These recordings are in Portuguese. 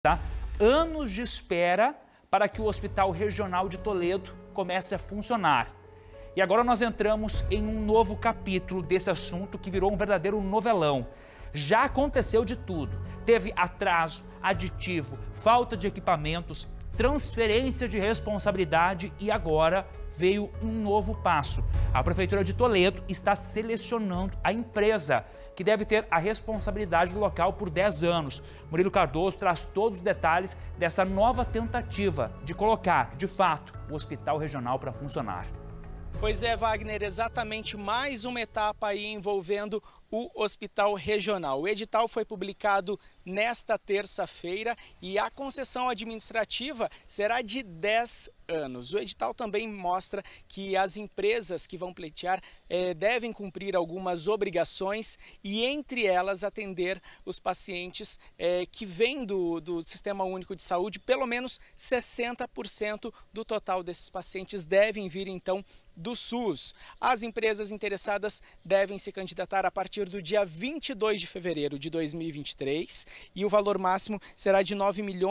Tá? Anos de espera para que o Hospital Regional de Toledo comece a funcionar. E agora nós entramos em um novo capítulo desse assunto que virou um verdadeiro novelão. Já aconteceu de tudo. Teve atraso, aditivo, falta de equipamentos, transferência de responsabilidade e agora veio um novo passo. A Prefeitura de Toledo está selecionando a empresa que deve ter a responsabilidade do local por 10 anos. Murilo Cardoso traz todos os detalhes dessa nova tentativa de colocar, de fato, o Hospital Regional para funcionar. Pois é, Wagner, exatamente mais uma etapa aí envolvendo o Hospital Regional. O edital foi publicado nesta terça-feira e a concessão administrativa será de 10 anos. O edital também mostra que as empresas que vão pleitear devem cumprir algumas obrigações e, entre elas, atender os pacientes que vêm do Sistema Único de Saúde. Pelo menos 60% do total desses pacientes devem vir, então, do SUS. As empresas interessadas devem se candidatar a partir do dia 22 de fevereiro de 2023 e o valor máximo será de R$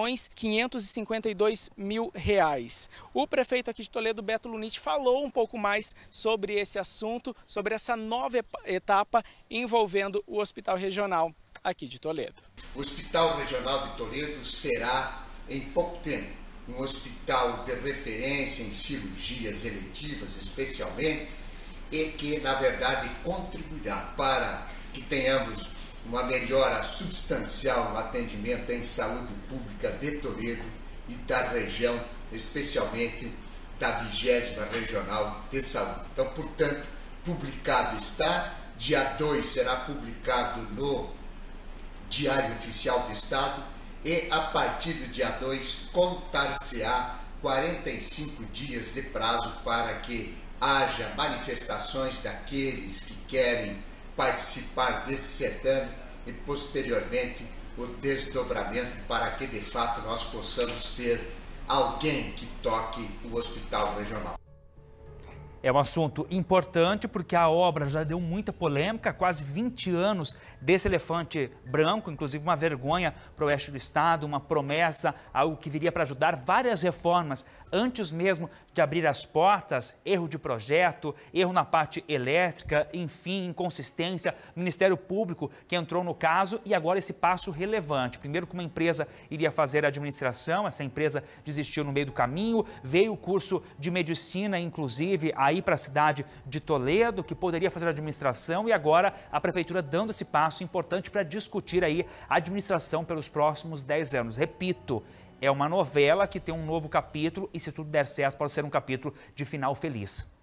9.552.000. O prefeito aqui de Toledo, Beto Luniti, falou um pouco mais sobre esse assunto, sobre essa nova etapa envolvendo o Hospital Regional aqui de Toledo. O Hospital Regional de Toledo será, em pouco tempo, um hospital de referência em cirurgias eletivas, especialmente, e que, na verdade, contribuirá para que tenhamos uma melhora substancial no atendimento em saúde pública de Toledo e da região, especialmente da 20ª Regional de Saúde. Então, portanto, publicado está, dia 2 será publicado no Diário Oficial do Estado e, a partir do dia 2, contar-se-á 45 dias de prazo para que haja manifestações daqueles que querem participar desse certame e, posteriormente, o desdobramento para que, de fato, nós possamos ter alguém que toque o Hospital Regional. É um assunto importante porque a obra já deu muita polêmica, quase 20 anos desse elefante branco, inclusive uma vergonha para o oeste do estado, uma promessa, algo que viria para ajudar várias reformas antes mesmo de abrir as portas, erro de projeto, erro na parte elétrica, enfim, inconsistência, Ministério Público que entrou no caso e agora esse passo relevante. Primeiro que uma empresa iria fazer a administração, essa empresa desistiu no meio do caminho, veio o curso de medicina, inclusive, aí para a cidade de Toledo, que poderia fazer a administração e agora a Prefeitura dando esse passo importante para discutir aí a administração pelos próximos 10 anos. Repito, é uma novela que tem um novo capítulo e se tudo der certo pode ser um capítulo de final feliz.